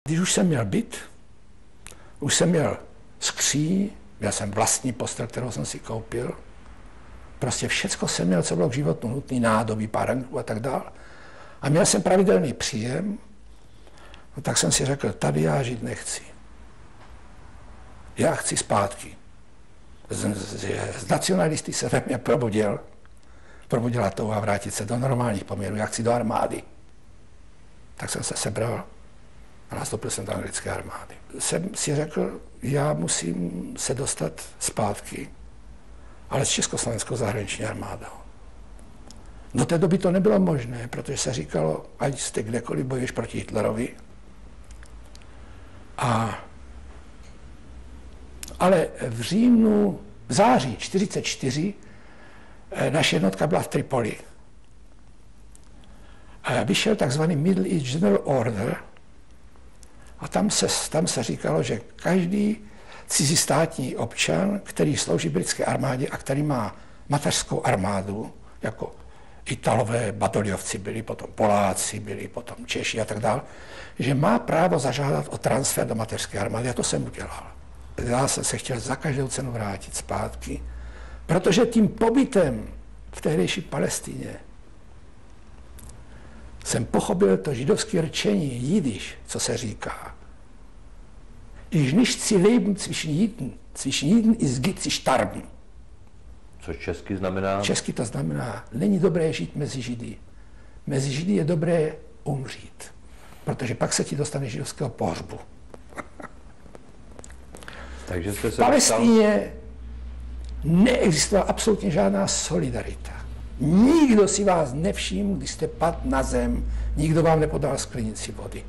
Když už jsem měl byt, už jsem měl skříň, měl jsem vlastní postel, kterou jsem si koupil. Prostě všecko jsem měl, co bylo k životu nutné, nádobí, párenku a tak dále. A měl jsem pravidelný příjem, no tak jsem si řekl, tady já žít nechci. Já chci zpátky. Z nacionalisty se ve mně probudila touha vrátit se do normálních poměrů, já chci do armády. Tak jsem se sebral a nastoupil jsem do anglické armády. Jsem si řekl, já musím se dostat zpátky, ale s československou zahraniční armádou. Do té doby to nebylo možné, protože se říkalo, ať jste kdekoliv bojuješ proti Hitlerovi. Ale v září 1944 naše jednotka byla v Tripoli. Vyšel takzvaný Middle East General Order a tam se říkalo, že každý cizistátní občan, který slouží britské armádě a který má mateřskou armádu, jako Italové, Badoljovci byli, potom Poláci byli, potom Češi a tak dále, že má právo zažádat o transfer do mateřské armády a to jsem udělal. Já jsem se chtěl za každou cenu vrátit zpátky, protože tím pobytem v tehdejší Palestině jsem pochopil to židovské rčení jidiš, co se říká. Ich nicht zu leben zwischen Jiden ist gut zu sterben. Což česky znamená? Česky to znamená, není dobré žít mezi Židy. Mezi Židy je dobré umřít, protože pak se ti dostane židovského pohřbu. Takže jste se v Palestině neexistovala absolutně žádná solidarita. Nikdo si vás nevšiml, když jste padl na zem, nikdo vám nepodal sklenici vody.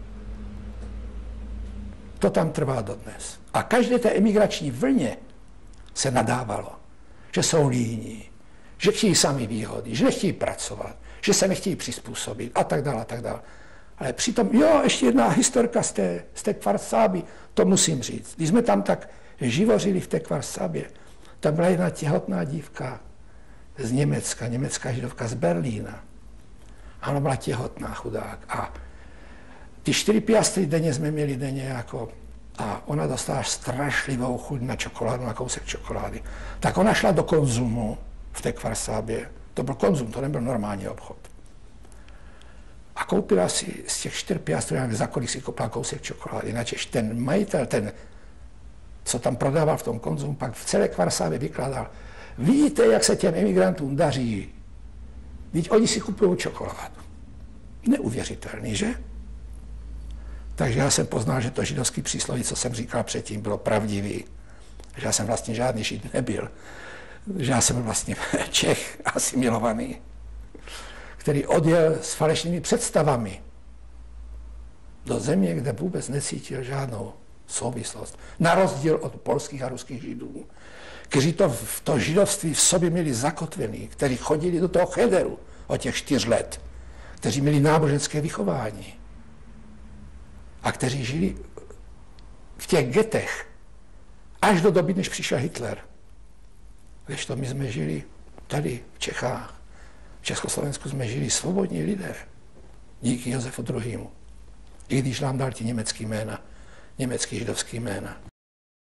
To tam trvá dodnes. A každé té emigrační vlně se nadávalo, že jsou líní, že chtějí sami výhody, že nechtějí pracovat, že se nechtějí přizpůsobit a tak dále, a tak dále. Ale přitom, ještě jedna historka z té Kvarsáby, to musím říct. Když jsme tam tak živořili v té Kvarsábě, tam byla jedna těhotná dívka z Německa, německá židovka z Berlína. A ona byla těhotná, chudák. A ty 4 piastry denně jsme měli denně jako, a ona dostala strašlivou chuť na čokoládu, na kousek čokolády. Tak ona šla do Konzumu v té Kvarsábě. To byl Konzum, to nebyl normální obchod. A koupila si z těch 4 piastrů, za kolik si koupila kousek čokolády. Načež ten majitel, co tam prodával v tom Konzumu, pak v celé Kvarsábě vykládal, vidíte, jak se těm emigrantům daří. Vždyť oni si kupují čokoládu. Neuvěřitelný, že? Takže já jsem poznal, že to židovský přísloví, co jsem říkal předtím, bylo pravdivý. Že já jsem vlastně žádný žid nebyl. Že já jsem byl vlastně Čech asimilovaný, který odjel s falešnými představami do země, kde vůbec necítil žádnou souvislost. Na rozdíl od polských a ruských židů, kteří to židovství v sobě měli zakotvený, kteří chodili do toho chéderu od těch 4 let, kteří měli náboženské vychování a kteří žili v těch getech až do doby, než přišel Hitler. Kdežto my jsme žili tady v Čechách, v Československu jsme žili svobodní lidé, díky Josefu II. I když nám dal ty německý jména, německý židovský jména.